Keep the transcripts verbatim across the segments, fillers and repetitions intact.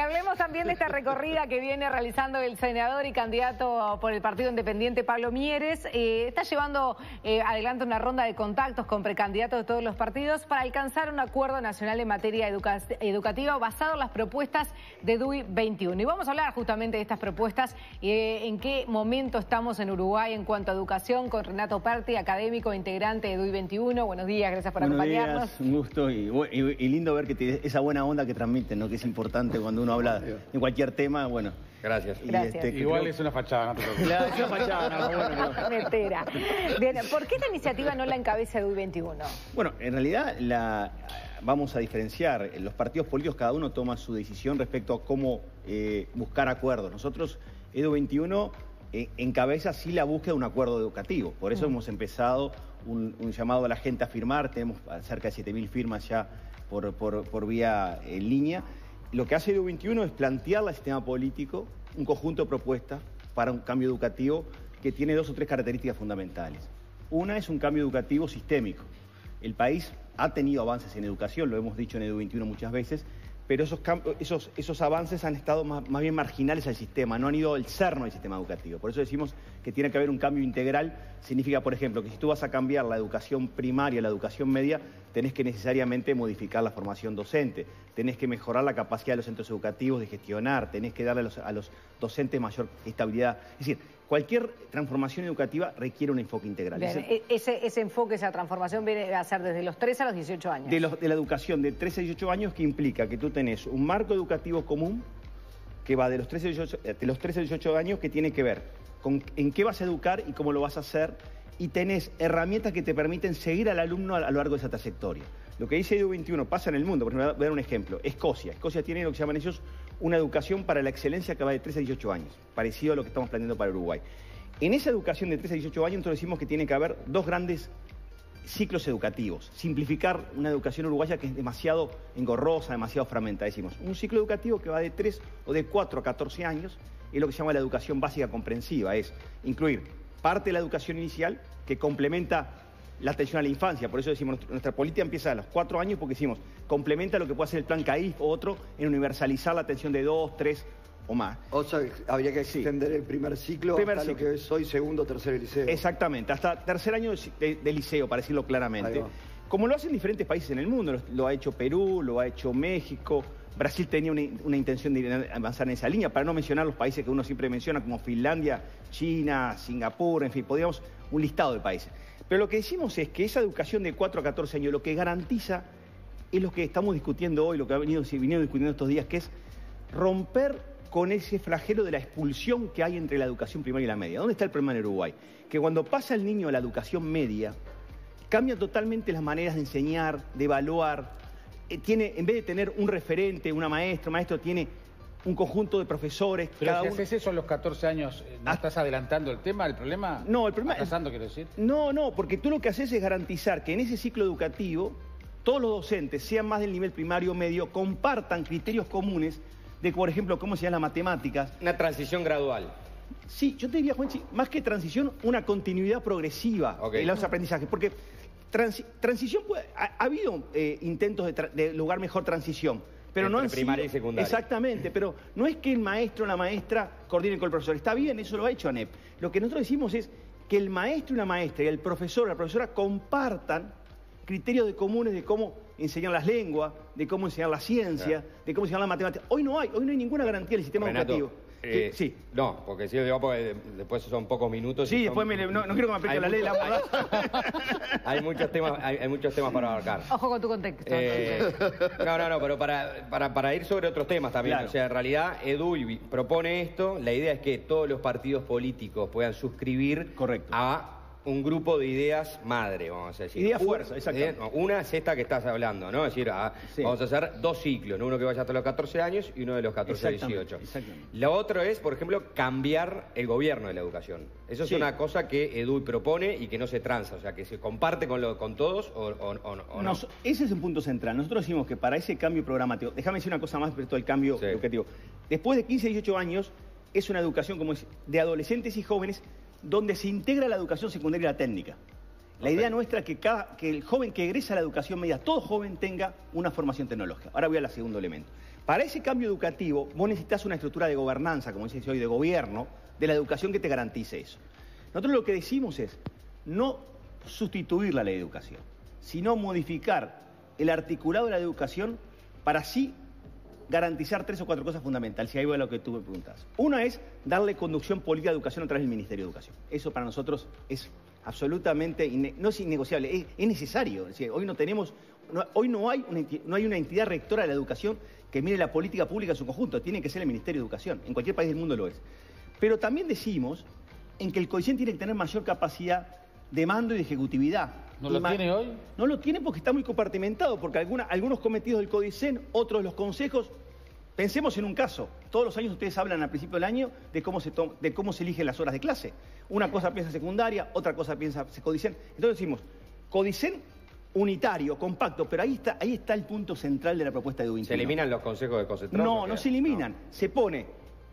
hablemos también de esta recorrida que viene realizando el senador y candidato por el Partido Independiente, Pablo Mieres. Eh, está llevando eh, adelante una ronda de contactos con precandidatos de todos los partidos para alcanzar un acuerdo nacional en materia educa educativa basado en las propuestas de D U I veintiuno. Y vamos a hablar justamente de estas propuestas y eh, en qué momento estamos en Uruguay en cuanto a educación con Renato Perti, académico integrante de D U I veintiuno. Buenos días, gracias por Buenos acompañarnos. Días, un gusto y, y, y lindo ver que te, esa buena onda que transmiten, ¿no? Que es importante cuando uno habla de cualquier tema, bueno. Gracias. Y Gracias. Este, Igual creo... es una fachada, no te preocupes. Claro, es una fachada, no, bueno, no. Mentira. Bien, ¿por qué esta iniciativa no la encabeza D U I veintiuno? Bueno, en realidad la, vamos a diferenciar. Los partidos políticos, cada uno toma su decisión respecto a cómo eh, buscar acuerdos. Nosotros, D U I veintiuno, eh, encabeza sí la búsqueda de un acuerdo educativo. Por eso mm. hemos empezado un, un llamado a la gente a firmar. Tenemos cerca de siete mil firmas ya por, por, por vía en línea. Lo que hace D U I veintiuno es plantearle al sistema político un conjunto de propuestas para un cambio educativo que tiene dos o tres características fundamentales. Una es un cambio educativo sistémico. El país ha tenido avances en educación, lo hemos dicho en D U I veintiuno muchas veces, pero esos, esos, esos avances han estado más, más bien marginales al sistema, no han ido al cerno del sistema educativo. Por eso decimos que tiene que haber un cambio integral. Significa, por ejemplo, que si tú vas a cambiar la educación primaria, la educación media, tenés que necesariamente modificar la formación docente, tenés que mejorar la capacidad de los centros educativos de gestionar, tenés que darle a los, a los docentes mayor estabilidad. Es decir, cualquier transformación educativa requiere un enfoque integral. Bien, ese, ese, ese enfoque, esa transformación viene a ser desde los trece a los dieciocho años. De, los, de la educación de trece a dieciocho años, que implica que tú tenés un marco educativo común que va de los trece a dieciocho, de los trece a dieciocho años, que tiene que ver con en qué vas a educar y cómo lo vas a hacer, y tenés herramientas que te permiten seguir al alumno a lo largo de esa trayectoria. Lo que dice D U I veintiuno pasa en el mundo. Por ejemplo, voy a dar un ejemplo. Escocia. Escocia tiene lo que llaman ellos una educación para la excelencia que va de trece a dieciocho años, parecido a lo que estamos planteando para Uruguay. En esa educación de trece a dieciocho años, entonces decimos que tiene que haber dos grandes ciclos educativos. Simplificar una educación uruguaya que es demasiado engorrosa, demasiado fragmentada. Decimos, un ciclo educativo que va de tres o de cuatro a catorce años, es lo que se llama la educación básica comprensiva, es incluir parte de la educación inicial que complementa la atención a la infancia. Por eso decimos, nuestra política empieza a los cuatro años porque decimos, complementa lo que puede hacer el plan CAIF o otro en universalizar la atención de dos, tres o más. O sea, habría que extender sí. el primer ciclo primer hasta ciclo. Lo que es hoy segundo, tercer liceo. Exactamente, hasta tercer año de, de liceo, para decirlo claramente. Como lo hacen diferentes países en el mundo, lo, lo ha hecho Perú, lo ha hecho México, Brasil tenía una, una intención de avanzar en esa línea, para no mencionar los países que uno siempre menciona, como Finlandia, China, Singapur, en fin, podríamos un listado de países. Pero lo que decimos es que esa educación de cuatro a catorce años lo que garantiza es lo que estamos discutiendo hoy, lo que ha venido, venido discutiendo estos días, que es romper con ese flagelo de la expulsión que hay entre la educación primaria y la media. ¿Dónde está el problema en Uruguay? Que cuando pasa el niño a la educación media, cambia totalmente las maneras de enseñar, de evaluar. Eh, tiene, en vez de tener un referente, una maestra, un maestro, tiene un conjunto de profesores. Pero cada si uno... haces eso a los catorce años, ¿no ah, estás adelantando el tema, el problema? No, el problema... ¿Atrasando, quiero decir? No, no, porque tú lo que haces es garantizar que en ese ciclo educativo todos los docentes, sean más del nivel primario o medio, compartan criterios comunes de, por ejemplo, cómo se llama las matemáticas. Una transición gradual. Sí, yo te diría, Juanchi, más que transición, una continuidad progresiva okay. en los aprendizajes. Porque transi transición, puede, ha, ha habido eh, intentos de, de lograr mejor transición, pero entre no han primaria sido, y secundaria. Exactamente, pero no es que el maestro o la maestra coordinen con el profesor. Está bien, eso lo ha hecho ANEP. Lo que nosotros decimos es que el maestro y la maestra y el profesor o la profesora compartan criterios de comunes de cómo enseñar las lenguas, de cómo enseñar la ciencia, claro. de cómo enseñar la matemática. Hoy no hay, hoy no hay ninguna garantía del sistema Renato, educativo. Eh, que, sí. No, porque si digo, porque después son pocos minutos. Sí, son... después me, no, no quiero que me aplique la ley de la hay, hay muchos temas, hay, hay muchos temas para abarcar. Ojo con tu contexto. Eh, no, no, no, pero para, para, para ir sobre otros temas también. Claro. O sea, en realidad, D U I propone esto. La idea es que todos los partidos políticos puedan suscribir Correcto. a un grupo de ideas madre, vamos a decir. Idea fuerza, exacto. Una es esta que estás hablando, ¿no? Es decir, a, sí. vamos a hacer dos ciclos, ¿no? Uno que vaya hasta los catorce años y uno de los catorce a dieciocho. Exactamente. Lo otro es, por ejemplo, cambiar el gobierno de la educación. Eso es sí. una cosa que D U I propone y que no se transa, o sea, que se comparte con, lo, con todos o, o, o, o no. Nos, ese es un punto central. Nosotros decimos que para ese cambio programático, déjame decir una cosa más respecto al cambio sí. educativo. Después de quince a dieciocho años, es una educación como es, de adolescentes y jóvenes donde se integra la educación secundaria y la técnica. La okay. idea nuestra es que, cada, que el joven que egresa a la educación media, todo joven tenga una formación tecnológica. Ahora voy al segundo elemento. Para ese cambio educativo, vos necesitas una estructura de gobernanza, como dice hoy, de gobierno, de la educación que te garantice eso. Nosotros lo que decimos es no sustituir la ley de educación, sino modificar el articulado de la educación para así garantizar tres o cuatro cosas fundamentales, si ahí va lo que tú me preguntas. Una es darle conducción política de educación a través del Ministerio de Educación. Eso para nosotros es absolutamente, no es innegociable, es, es necesario. Es decir, hoy no tenemos, no, hoy no hay, una, no hay una entidad rectora de la educación que mire la política pública en su conjunto, tiene que ser el Ministerio de Educación, en cualquier país del mundo lo es. Pero también decimos en que el CODICEN tiene que tener mayor capacidad de mando y de ejecutividad. ¿No lo tiene hoy? No lo tiene porque está muy compartimentado, porque alguna, algunos cometidos del CODICEN, otros de los consejos. Pensemos en un caso. Todos los años ustedes hablan al principio del año de cómo se, de cómo se eligen las horas de clase. Una cosa piensa secundaria, otra cosa piensa CODICEN. Entonces decimos, CODICEN unitario, compacto, pero ahí está, ahí está el punto central de la propuesta de U veintiuno. ¿Se eliminan los consejos de concentración? No, no se eliminan. No. Se pone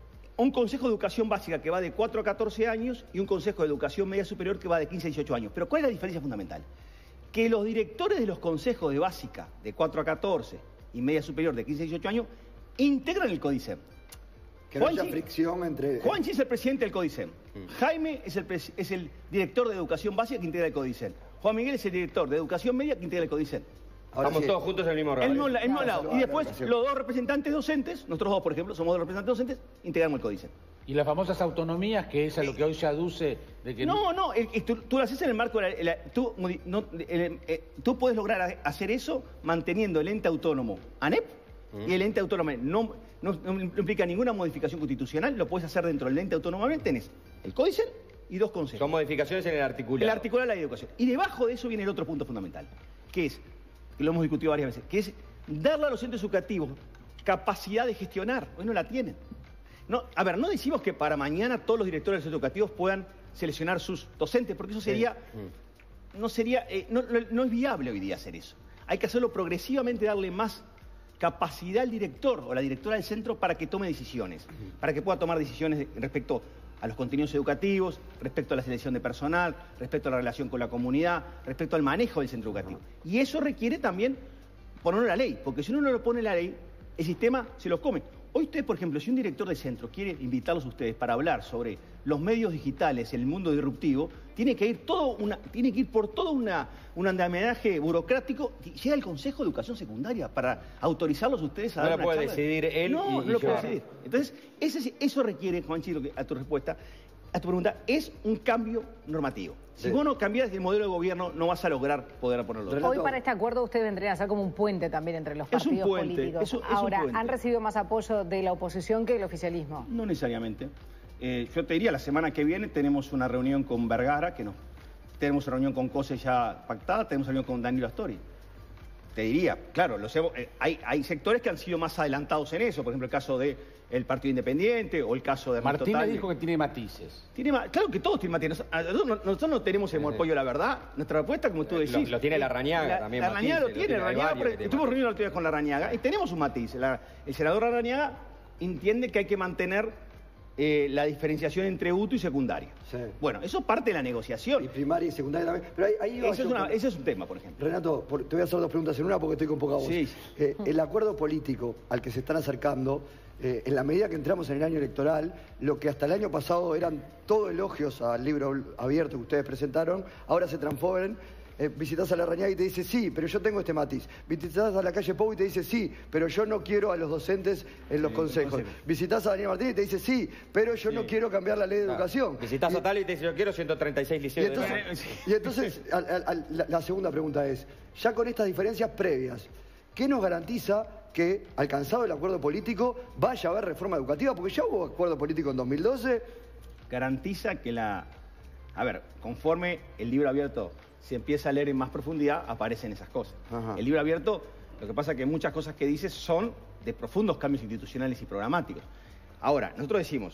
un consejo de educación básica que va de cuatro a catorce años y un consejo de educación media superior que va de quince a dieciocho años. Pero ¿cuál es la diferencia fundamental? Que los directores de los consejos de básica de cuatro a catorce y media superior de quince a dieciocho años integran el CODICEN. Que no haya fricción entre... Juanchi es el presidente del CODICEN. Mm. Jaime es el, es el director de educación básica que integra el CODICEN. Juan Miguel es el director de educación media que integra el CODICEN. Ahora Estamos sí. todos juntos en el mismo radio. Él no, él no, no, no, y después los dos representantes docentes, nosotros dos, por ejemplo, somos dos representantes docentes, integramos el CODICEN. ¿Y las famosas autonomías, que es a lo que hoy se aduce de que... No, no, el, el, tú, tú lo haces en el marco de la... la tú, no, el, el, tú puedes lograr hacer eso manteniendo el ente autónomo ANEP mm. y el ente autónomo no, no, no implica ninguna modificación constitucional, lo puedes hacer dentro del ente autónomo, tenés el CODICEN y dos consejos. Son modificaciones en el articulado. El articulado de la ley de educación. Y debajo de eso viene el otro punto fundamental, que es, que lo hemos discutido varias veces, que es darle a los centros educativos capacidad de gestionar. Hoy no la tienen. No, a ver, no decimos que para mañana todos los directores de centros educativos puedan seleccionar sus docentes, porque eso sería, sí. no sería, eh, no, no es viable hoy día hacer eso. Hay que hacerlo progresivamente, darle más capacidad al director o la directora del centro para que tome decisiones, uh-huh. para que pueda tomar decisiones respecto a los contenidos educativos, respecto a la selección de personal, respecto a la relación con la comunidad, respecto al manejo del centro educativo. Uh-huh. Y eso requiere también ponerlo en la ley, porque si uno no lo pone en la ley, el sistema se lo come. Hoy ustedes, por ejemplo, si un director de centro quiere invitarlos a ustedes para hablar sobre los medios digitales, el mundo disruptivo, tiene que ir todo una, tiene que ir por todo una, un andamiaje burocrático. Llega el Consejo de Educación Secundaria para autorizarlos a ustedes a no dar una charla. No lo puede decidir él No, y, no y lo yo. puede decidir. Entonces, ese, eso requiere, Juanchi, a tu respuesta, a tu pregunta, es un cambio normativo. Si sí. vos no cambias el modelo de gobierno, no vas a lograr poder ponerlo. Hoy para este acuerdo ustedes vendrían a ser como un puente también entre los partidos es un puente, políticos. Es un, es Ahora, un puente. ¿han recibido más apoyo de la oposición que del oficialismo? No necesariamente. Eh, yo te diría, la semana que viene tenemos una reunión con Vergara, que no. Tenemos una reunión con Cose ya pactada, tenemos una reunión con Danilo Astori. Te diría, claro, los, eh, hay, hay sectores que han sido más adelantados en eso, por ejemplo el caso de el Partido Independiente o el caso de Martín me dijo que tiene matices. Tiene, claro que todos tienen matices. Nosotros, nosotros no tenemos el monopolio de la verdad. Nuestra respuesta, como tú decís... Lo, lo tiene la Rañaga la, también. La Rañaga lo tiene, la Rañaga, estuvimos reunidos la última vez con la Rañaga y tenemos un matiz. La, el senador Rañaga entiende que hay que mantener eh, la diferenciación entre U T U y secundaria. Sí. Bueno, eso es parte de la negociación. Y primaria y secundaria también. Pero ahí, ahí ese, es una, ese es un tema, por ejemplo. Renato, por, te voy a hacer dos preguntas en una porque estoy con poca voz. Sí. Eh, el acuerdo político al que se están acercando... Eh, en la medida que entramos en el año electoral, lo que hasta el año pasado eran todo elogios al libro abierto que ustedes presentaron, ahora se transforman. Eh, visitas a la Rañaga y te dice, sí, pero yo tengo este matiz. Visitas a la calle Pou y te dice, sí, pero yo no quiero a los docentes en los sí, consejos. Visitas a Daniel Martínez y te dice, sí, pero yo sí. no quiero cambiar la ley de claro. educación. Visitas y, a tal y te dice, yo quiero ciento treinta y seis liceos. Y entonces, de y entonces a, a, a, la, la segunda pregunta es, ya con estas diferencias previas, ¿qué nos garantiza que, alcanzado el acuerdo político, vaya a haber reforma educativa? Porque ya hubo acuerdo político en dos mil doce. Garantiza que la... A ver, conforme el libro abierto se empieza a leer en más profundidad, aparecen esas cosas. Ajá. El libro abierto, lo que pasa es que muchas cosas que dice son de profundos cambios institucionales y programáticos. Ahora, nosotros decimos,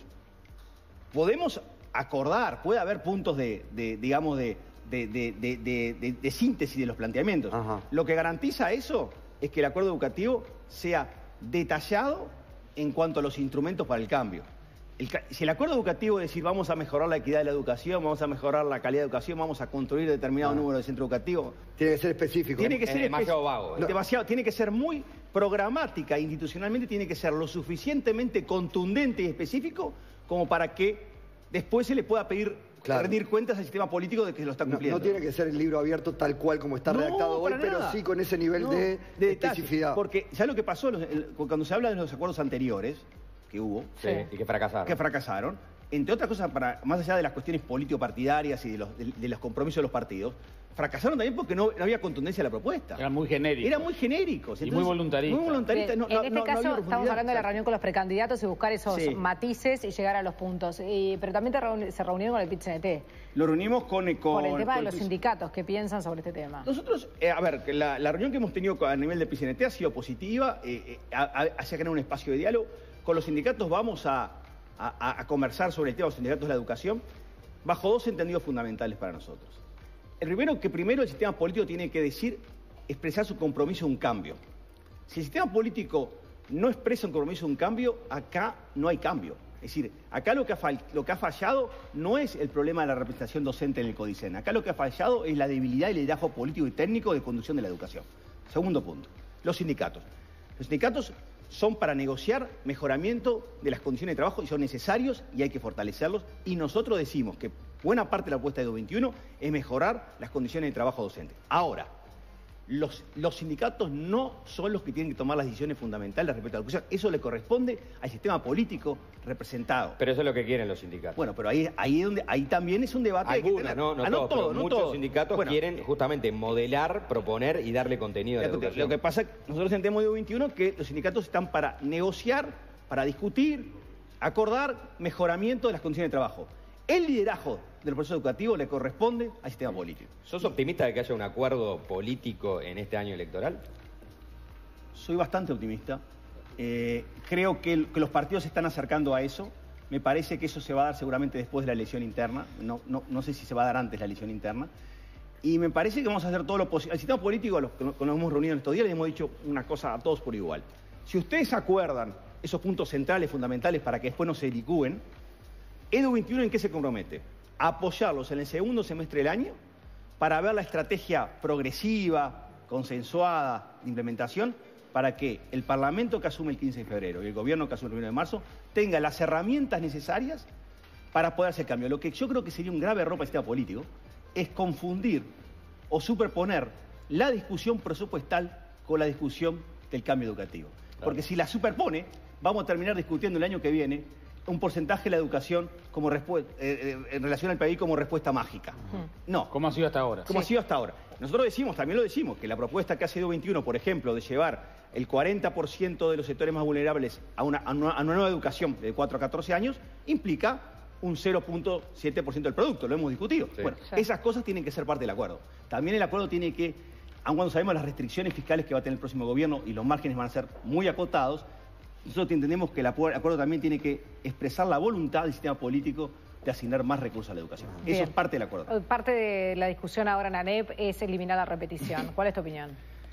podemos acordar, puede haber puntos de, de digamos, de, de, de, de, de, de, de síntesis de los planteamientos. Ajá. Lo que garantiza eso es que el acuerdo educativo sea detallado en cuanto a los instrumentos para el cambio. El, si el acuerdo educativo es decir, vamos a mejorar la equidad de la educación, vamos a mejorar la calidad de educación, vamos a construir determinado ah. número de centros educativos... Tiene que ser específico. Tiene que ser es demasiado vago. No. Demasiado, tiene que ser muy programática, institucionalmente tiene que ser lo suficientemente contundente y específico como para que después se le pueda pedir... Claro. rendir cuentas al sistema político de que lo está cumpliendo. No, no tiene que ser el libro abierto tal cual como está no, redactado hoy, pero sí con ese nivel no, de, de especificidad. Porque, ¿sabes lo que pasó? Cuando se habla de los acuerdos anteriores que hubo... Sí, y que fracasaron. Que fracasaron. Entre otras cosas, para, más allá de las cuestiones político-partidarias y de los, de, de los compromisos de los partidos, fracasaron también porque no, no había contundencia en la propuesta. Eran muy genéricos. Eran muy genéricos. Y muy voluntaristas. Muy voluntaristas. No, en no, este no, caso no estamos hablando de la reunión con los precandidatos y buscar esos sí. matices y llegar a los puntos. Y, pero también te reuni se reunieron con el P I T C N T. Lo reunimos con... con Por el tema con de los el sindicatos. ¿Qué piensan sobre este tema? Nosotros, eh, a ver, la, la reunión que hemos tenido a nivel del P I C N T ha sido positiva, eh, eh, hacia crear un espacio de diálogo. Con los sindicatos vamos a, a, a conversar sobre el tema de los sindicatos de la educación bajo dos entendidos fundamentales para nosotros. El primero, que primero el sistema político tiene que decir, expresar su compromiso a un cambio. Si el sistema político no expresa un compromiso a un cambio, acá no hay cambio. Es decir, acá lo que, ha lo que ha fallado no es el problema de la representación docente en el Codicen. Acá lo que ha fallado es la debilidad y el liderazgo político y técnico de conducción de la educación. Segundo punto, los sindicatos. Los sindicatos son para negociar mejoramiento de las condiciones de trabajo y son necesarios y hay que fortalecerlos. Y nosotros decimos que buena parte de la propuesta de Edu veintiuno es mejorar las condiciones de trabajo docente. Ahora, los, los sindicatos no son los que tienen que tomar las decisiones fundamentales respecto a la educación. Eso le corresponde al sistema político representado. Pero eso es lo que quieren los sindicatos. Bueno, pero ahí, ahí, es donde, ahí también es un debate. Algunos, que tener... no, no, ah, todos, no todo, no muchos todo. sindicatos bueno, quieren justamente modelar, proponer y darle contenido a la educación. Lo que pasa es que nosotros entendemos de Edu veintiuno que los sindicatos están para negociar, para discutir, acordar mejoramiento de las condiciones de trabajo. El liderazgo del proceso educativo le corresponde al sistema político. ¿Sos optimista de que haya un acuerdo político en este año electoral? Soy bastante optimista. Eh, creo que, el, que los partidos se están acercando a eso. Me parece que eso se va a dar seguramente después de la elección interna. No, no, no sé si se va a dar antes de la elección interna. Y me parece que vamos a hacer todo lo posible. El sistema político, los que nos hemos reunido en estos días, les hemos dicho una cosa a todos por igual. Si ustedes acuerdan esos puntos centrales, fundamentales, para que después no se licúen, Edu veintiuno, ¿en qué se compromete? A apoyarlos en el segundo semestre del año para ver la estrategia progresiva, consensuada de implementación, para que el Parlamento que asume el quince de febrero y el Gobierno que asume el primero de marzo tenga las herramientas necesarias para poder hacer cambio. Lo que yo creo que sería un grave error para el sistema político es confundir o superponer la discusión presupuestal con la discusión del cambio educativo. Claro. Porque si la superpone, vamos a terminar discutiendo el año que viene un porcentaje de la educación como eh, eh, en relación al P I B como respuesta mágica. Uh-huh. No. ¿Cómo ha sido hasta ahora? Como sí. ha sido hasta ahora. Nosotros decimos, también lo decimos, que la propuesta que hace Edu veintiuno, por ejemplo, de llevar el cuarenta por ciento de los sectores más vulnerables a una, a una, a una nueva educación de cuatro a catorce años, implica un cero punto siete por ciento del producto, lo hemos discutido. Sí. Bueno, sí. Esas cosas tienen que ser parte del acuerdo. También el acuerdo tiene que, aun cuando sabemos las restricciones fiscales que va a tener el próximo gobierno y los márgenes van a ser muy acotados, nosotros entendemos que el acuerdo también tiene que expresar la voluntad del sistema político de asignar más recursos a la educación. Bien. Eso es parte del acuerdo. Parte de la discusión ahora en ANEP es eliminar la repetición. ¿Cuál es tu opinión?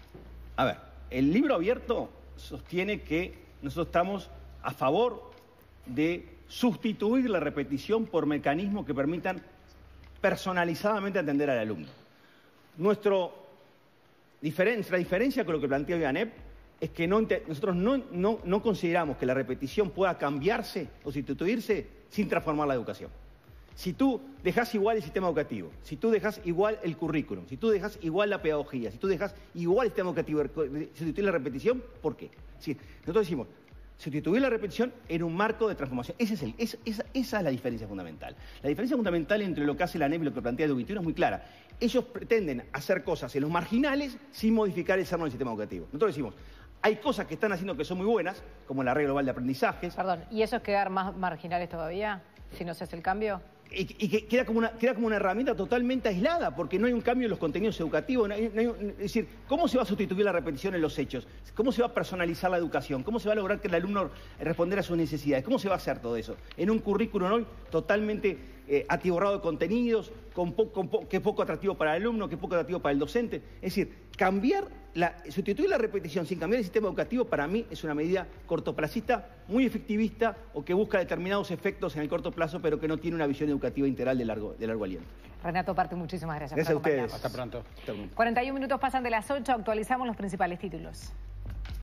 A ver, el libro abierto sostiene que nosotros estamos a favor de sustituir la repetición por mecanismos que permitan personalizadamente atender al alumno. Nuestro diferen- nuestra diferencia con lo que plantea hoy ANEP es que no, nosotros no, no, no consideramos que la repetición pueda cambiarse o sustituirse sin transformar la educación. Si tú dejas igual el sistema educativo, si tú dejas igual el currículum, si tú dejas igual la pedagogía, si tú dejas igual el sistema educativo, sustituir la repetición, ¿por qué? Sí, nosotros decimos, sustituir la repetición en un marco de transformación. Ese es el, esa, esa, esa es la diferencia fundamental. La diferencia fundamental entre lo que hace la ANEP y lo que plantea Edu veintiuno es muy clara. Ellos pretenden hacer cosas en los marginales sin modificar el seno del sistema educativo. Nosotros decimos, hay cosas que están haciendo que son muy buenas, como la red global de aprendizajes. Perdón, ¿y eso es quedar más marginales todavía, si no se hace el cambio? Y, y que queda como, una, queda como una herramienta totalmente aislada, porque no hay un cambio en los contenidos educativos. No hay, no hay, es decir, ¿cómo se va a sustituir la repetición en los hechos? ¿Cómo se va a personalizar la educación? ¿Cómo se va a lograr que el alumno responda a sus necesidades? ¿Cómo se va a hacer todo eso? En un currículum hoy totalmente eh, atiborrado de contenidos, con po con po que es poco atractivo para el alumno, que es poco atractivo para el docente. Es decir, cambiar, la, sustituir la repetición sin cambiar el sistema educativo, para mí es una medida cortoplacista, muy efectivista, o que busca determinados efectos en el corto plazo, pero que no tiene una visión educativa integral de largo, de largo aliento. Renato Parte, muchísimas gracias, gracias por acompañarnos. a ustedes. Hasta pronto. cuarenta y un minutos pasan de las ocho, actualizamos los principales títulos.